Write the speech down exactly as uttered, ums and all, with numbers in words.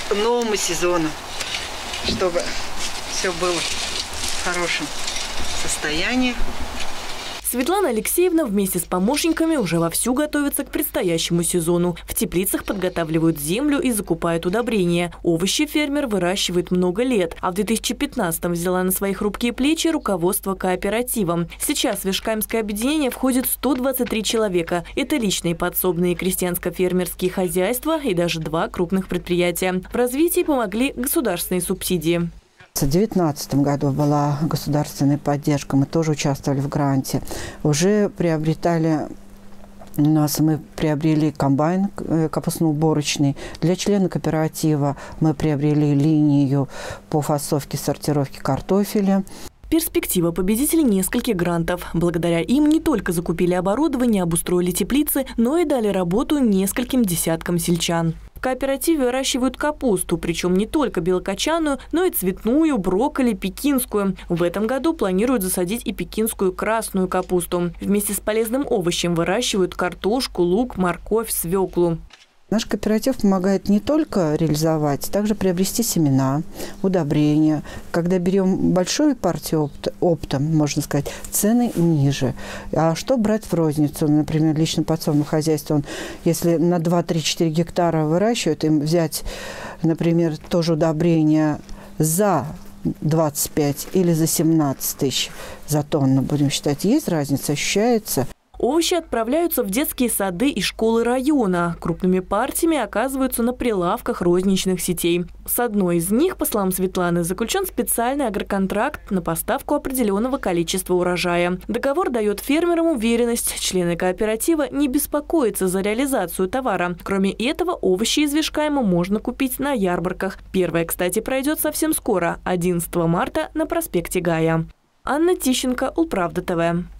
новому сезону, чтобы все было в хорошем состоянии. Светлана Алексеевна вместе с помощниками уже вовсю готовится к предстоящему сезону. В теплицах подготавливают землю и закупают удобрения. Овощи фермер выращивает много лет, а в две тысячи пятнадцатом взяла на свои хрупкие плечи руководство кооперативом. Сейчас в Вишкаемское объединение входит сто двадцать три человека. Это личные подсобные крестьянско-фермерские хозяйства и даже два крупных предприятия. В развитии помогли государственные субсидии. В две тысячи девятнадцатом году была государственная поддержка, мы тоже участвовали в гранте. Уже приобретали, у нас мы приобрели комбайн капустно-уборочный. Для члена кооператива мы приобрели линию по фасовке, сортировке картофеля. Перспектива победителей нескольких грантов. Благодаря им не только закупили оборудование, обустроили теплицы, но и дали работу нескольким десяткам сельчан. В кооперативе выращивают капусту, причем не только белокочанную, но и цветную, брокколи, пекинскую. В этом году планируют засадить и пекинскую красную капусту. Вместе с полезным овощем выращивают картошку, лук, морковь, свеклу. Наш кооператив помогает не только реализовать, также приобрести семена, удобрения. Когда берем большую партию опта, опта, можно сказать, цены ниже. А что брать в розницу? Например, лично подсобное хозяйство, он, если на два-три-четыре гектара выращивает, им взять, например, тоже удобрения за двадцать пять или за семнадцать тысяч за тонну, будем считать, есть разница, ощущается. Овощи отправляются в детские сады и школы района. Крупными партиями оказываются на прилавках розничных сетей. С одной из них, по словам Светланы, заключен специальный агроконтракт на поставку определенного количества урожая. Договор дает фермерам уверенность. Члены кооператива не беспокоятся за реализацию товара. Кроме этого, овощи из Вишкаема можно купить на ярмарках. Первая, кстати, пройдет совсем скоро, одиннадцатого марта на проспекте Гая. Анна Тищенко, Улправда ТВ.